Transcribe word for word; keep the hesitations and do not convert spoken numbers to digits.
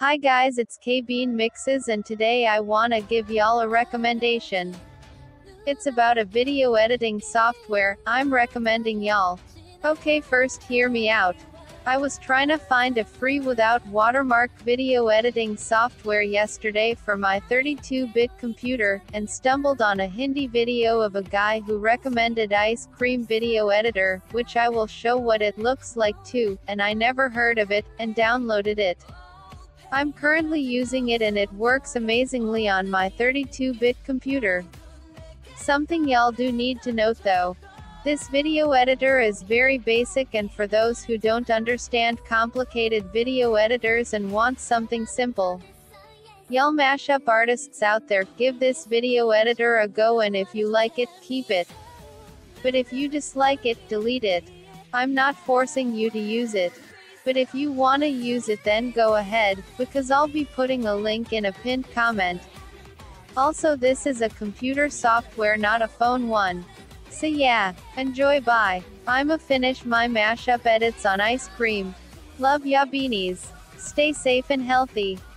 Hi guys, it's K Bean Mixes and today I wanna give y'all a recommendation. It's about a video editing software I'm recommending y'all. Okay, first hear me out. I was trying to find a free without watermark video editing software yesterday for my thirty-two bit computer, and stumbled on a Hindi video of a guy who recommended Ice Cream Video Editor, which I will show what it looks like too, and I never heard of it, and downloaded it. I'm currently using it and it works amazingly on my thirty-two bit computer. Something y'all do need to note though. This video editor is very basic, and for those who don't understand complicated video editors and want something simple. Y'all mashup artists out there, give this video editor a go, and if you like it, keep it. But if you dislike it, delete it. I'm not forcing you to use it. But if you wanna use it, then go ahead, because I'll be putting a link in a pinned comment. Also, this is a computer software, not a phone one. So yeah, enjoy. Bye. I'ma finish my mashup edits on Ice Cream. Love ya beanies. Stay safe and healthy.